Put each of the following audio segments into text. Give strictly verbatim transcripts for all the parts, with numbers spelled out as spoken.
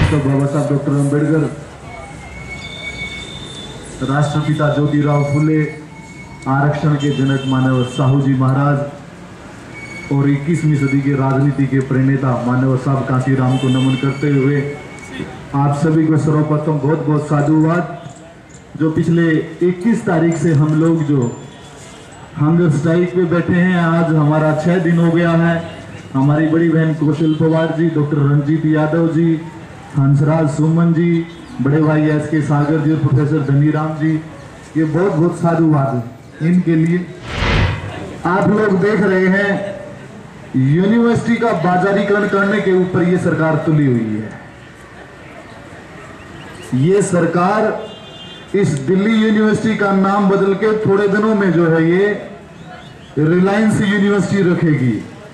Doctor बाबा साहब doctor Ambedkar, राष्ट्रपिता ज्योतिराव फुले, आरक्षण के जनक मानव साहू जी महाराज और इक्कीसवीं सदी के राजनीति के प्रणेता मानव साहब कांशीराम को नमन करते हुए आप सभी को सर्वप्रथम बहुत बहुत साधुवाद। जो पिछले इक्कीस तारीख से हम लोग जो हंगर स्ट्राइक पे बैठे हैं, आज हमारा छह दिन हो गया है। हमारी बड़ी बहन कौशल पवार जी, डॉक्टर रंजीत यादव जी, हंसराज सुमन जी, बड़े भाई एस के सागर जी, प्रोफेसर धनीराम जी, ये बहुत बहुत साधुवाद इनके लिए। आप लोग देख रहे हैं यूनिवर्सिटी का बाजारीकरण करने के ऊपर ये सरकार तुली हुई है। ये सरकार इस दिल्ली यूनिवर्सिटी का नाम बदल के थोड़े दिनों में जो है ये रिलायंस यूनिवर्सिटी रखेगी।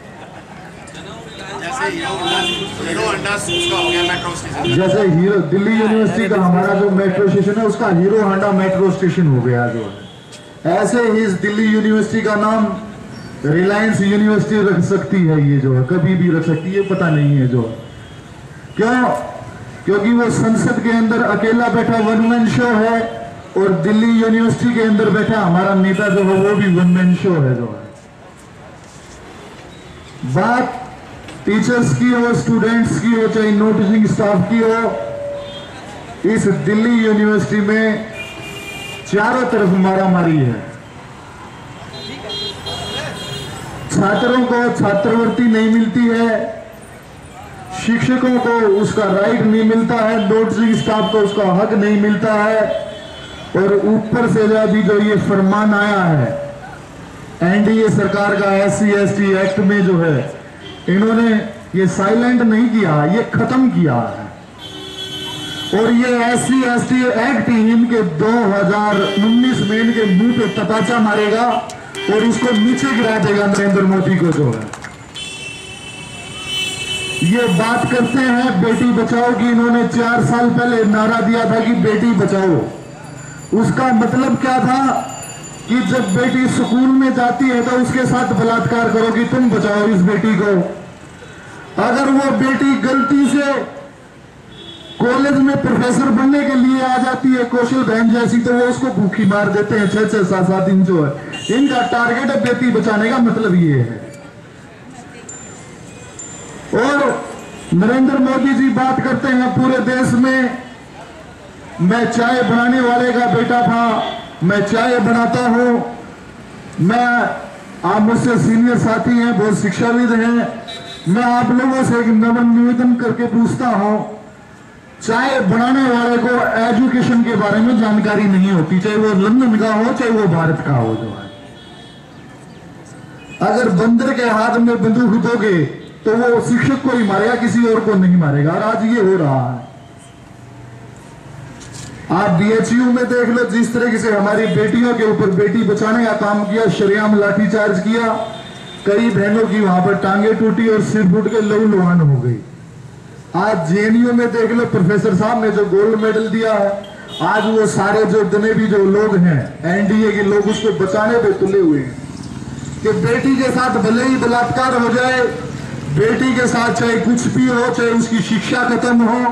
जैसे हीरो दिल्ली यूनिवर्सिटी का हमारा जो मेट्रो स्टेशन है उसका हीरो हांडा मेट्रो स्टेशन हो गया जो है, ऐसे ही इस दिल्ली यूनिवर्सिटी का नाम रिलायंस यूनिवर्सिटी रख सकती है। ये जो है कभी भी रख सकती है, पता नहीं है जो है क्यों, क्योंकि वो संसद के अंदर अकेला बैठा वन मैन शो है और दिल्ली यूनिवर्सिटी के अंदर बैठा हमारा नेता जो है वो भी वन मैन शो है जो है। बात टीचर्स की हो, स्टूडेंट्स की हो, चाहे नोटिसिंग स्टाफ की हो, इस दिल्ली यूनिवर्सिटी में चारों तरफ मारामारी है। छात्रों को छात्रवृत्ति नहीं मिलती है, शिक्षकों को उसका राइट नहीं मिलता है, नोटिसिंग स्टाफ को उसका हक नहीं मिलता है, और ऊपर से अभी जो ये फरमान आया है एनडीए सरकार का S C S T act में जो है इन्होंने ये साइलेंट नहीं किया, ये खत्म किया है। और ये S C S T act इनके दो हज़ार उन्नीस में इनके मुंह पे तपाचा मारेगा और इसको नीचे गिरा देगा नरेंद्र मोदी को जो है। ये बात करते हैं बेटी बचाओ की, इन्होंने चार साल पहले नारा दिया था कि बेटी बचाओ। उसका मतलब क्या था कि जब बेटी स्कूल में जाती है तो उसके साथ बलात्कार करो कि तुम बचाओ इस बेटी को। अगर वो बेटी गलती से कॉलेज में प्रोफेसर बनने के लिए आ जाती है कौशल बहन जैसी, तो वो उसको भूखी मार देते हैं छह छह सात सात दिन जो है। इनका टारगेट है बेटी बचाने का, मतलब ये है। और नरेंद्र मोदी जी बात करते हैं पूरे देश में मैं चाय बनाने वाले का बेटा था, मैं चाय बनाता हूं। मैं, आप मुझसे सीनियर साथी हैं, बहुत शिक्षाविद हैं, मैं आप लोगों से एक नवन निवेदन करके पूछता हूं, चाय बनाने वाले को एजुकेशन के बारे में जानकारी नहीं होती, चाहे वो लंदन का हो चाहे वो भारत का हो जो है। अगर बंदर के हाथ में बंदूक दोगे तो वो शिक्षक को ही मारेगा, किसी और को नहीं मारेगा। और आज ये हो रहा है। आप बी एच यू में देख लो, जिस तरीके से हमारी बेटियों के ऊपर बेटी बचाने का काम किया, शरेआम लाठीचार्ज किया, कई बहनों की वहां पर टांगे टूटी और सिर फूट के लहू लुहान हो गई। आज जे एन यू में देख लो, प्रोफेसर साहब ने जो गोल्ड मेडल दिया है, आज वो सारे जो जितने भी जो लोग हैं एन डी ए के लोग उसको बचाने पे तुले हुए हैं कि बेटी के साथ भले ही बलात्कार हो जाए, बेटी के साथ चाहे कुछ भी हो, चाहे उसकी शिक्षा खत्म हो,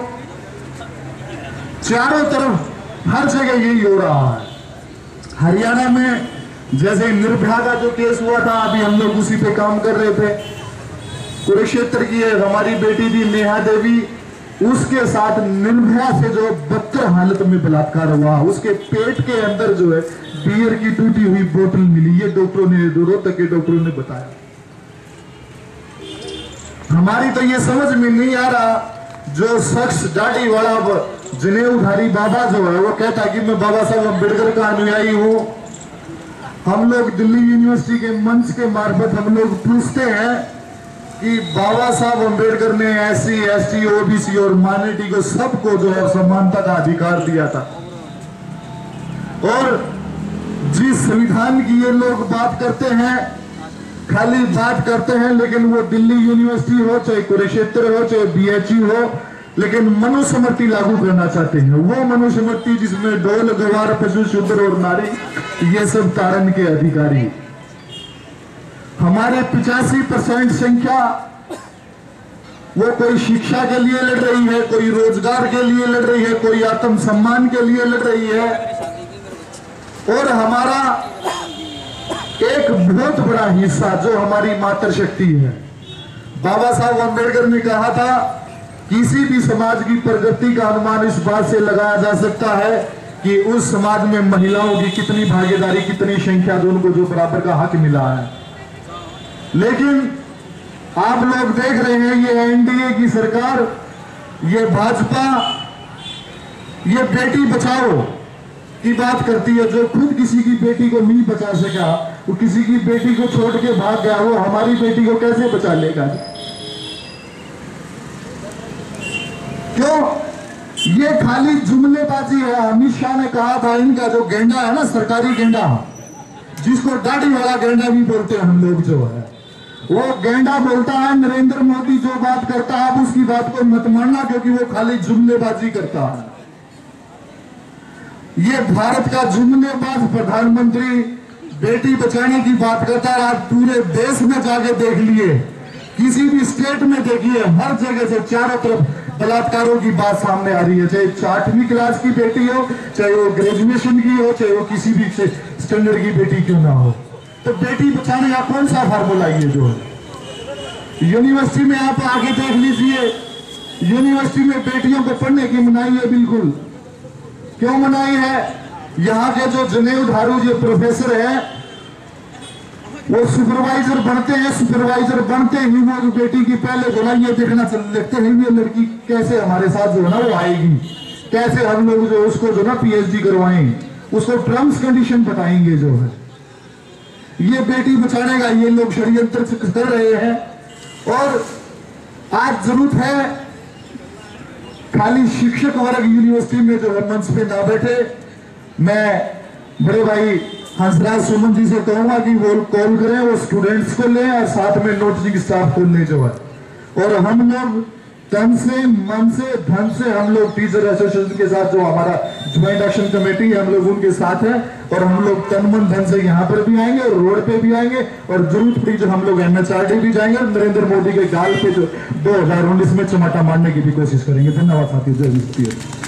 चारों तरफ हर जगह यही हो रहा है। हरियाणा में जैसे निर्भया का जो केस हुआ था, अभी हम लोग उसी पे काम कर रहे थे। कुरुक्षेत्र की हमारी बेटी थी नेहा देवी, उसके साथ निर्भया से जो बदतर हालत में बलात्कार हुआ, उसके पेट के अंदर जो है बियर की टूटी हुई बोतल मिली। ये डॉक्टरों ने, रोहतक के डॉक्टरों ने बताया। हमारी तो ये समझ में नहीं आ रहा, जो शख्स दाढ़ी वाला जनेऊधारी बाबा जो है वो कहता कि मैं बाबा साहब अम्बेडकर का अनुयायी हूं। हम लोग दिल्ली यूनिवर्सिटी के मंच के मार्फत हम लोग पूछते हैं कि बाबा साहब अम्बेडकर ने S C S T O B C और माइनॉरिटी को सबको जो है समानता का अधिकार दिया था। और जिस संविधान की ये लोग बात करते हैं, खाली बात करते हैं, लेकिन वो दिल्ली यूनिवर्सिटी हो, चाहे कुरुक्षेत्र हो, चाहे बी एच यू हो, लेकिन मनुस्मृति लागू करना चाहते हैं। वो मनुस्मृति जिसमें ढोल गवार पशु शूद्र और नारी ये सब तारण के अधिकारी। हमारे पिचासी परसेंट संख्या वो कोई शिक्षा के लिए लड़ रही है, कोई रोजगार के लिए लड़ रही है, कोई आत्म सम्मान के लिए लड़ रही है। और हमारा एक बहुत बड़ा हिस्सा जो हमारी मातृशक्ति है, बाबा साहब अम्बेडकर ने कहा था किसी भी समाज की प्रगति का अनुमान इस बात से लगाया जा सकता है कि उस समाज में महिलाओं की कितनी भागीदारी, कितनी संख्या, जो उनको जो बराबर का हक मिला है। लेकिन आप लोग देख रहे हैं ये एनडीए की सरकार, ये भाजपा, ये बेटी बचाओ की बात करती है। जो खुद किसी की बेटी को नहीं बचा सका, वो किसी की बेटी को छोड़ के भाग गया, वो हमारी बेटी को कैसे बचा लेगा? क्यों? ये खाली जुमलेबाजी है। अमित शाह ने कहा था इनका जो गेंडा है ना, सरकारी गेंडा, जिसको दाढ़ी वाला गेंडा भी बोलते हैं हम लोग, जो है वो गेंडा बोलता है। नरेंद्र मोदी जो बात करता है आप उसकी बात को मत मानना, क्योंकि वो खाली जुमलेबाजी करता है। ये भारत का जुमलेबाज प्रधानमंत्री बेटी बचाने की बात करता है। आप पूरे देश में जाके देख लिए, किसी भी स्टेट में देखिए, हर जगह से चारों तरफ बलात्कारों की बात सामने आ रही है। चाहे आठवीं क्लास की बेटी हो, चाहे वो ग्रेजुएशन की हो, चाहे वो किसी भी स्टैंडर्ड की बेटी क्यों ना हो, तो बेटी बचाने का कौन सा फार्मूला ये जो है। यूनिवर्सिटी में आप आगे देख लीजिए, यूनिवर्सिटी में बेटियों को पढ़ने की मनाही है। बिल्कुल क्यों मनाही है? यहाँ के जो जनेऊ धारू जो प्रोफेसर है वो सुपरवाइजर बनते हैं, सुपरवाइजर बनते ही वो बेटी की पहले गोलाइयां देखना लगते हैं ये लड़की कैसे हमारे साथ जो है ना वो आएगी, कैसे हम लोग जो उसको जो ना पीएचडी करवाएं, उसको टर्म्स कंडीशन बताएंगे। जो है ये बेटी बचाने का ये लोग षड्यंत्र कर रहे हैं। और आज जरूरत है खाली शिक्षक वर्ग यूनिवर्सिटी में जो है मंच पे ना बैठे। मैं बड़े भाई हंसराज सुमन जी से कहूंगा कि वो कॉल करें, वो स्टूडेंट्स को लें और साथ में नोटिंग स्टाफ को ले जो है। और हम लोग तन से, मन से, धन से हम लोग टीचर एसोसिएशन के साथ, जो हमारा ज्वाइंट एक्शन कमेटी है, हम लोग उनके साथ है। और हम लोग तन मन धन से यहाँ पर भी आएंगे और रोड पे भी आएंगे, और जरूरत पड़ी जो हम लोग एमएचआरडी भी जाएंगे और नरेंद्र मोदी के गाल पे जो दो हजार उन्नीस में चमाटा मारने की भी कोशिश करेंगे। धन्यवाद साथियों, जय हिंद।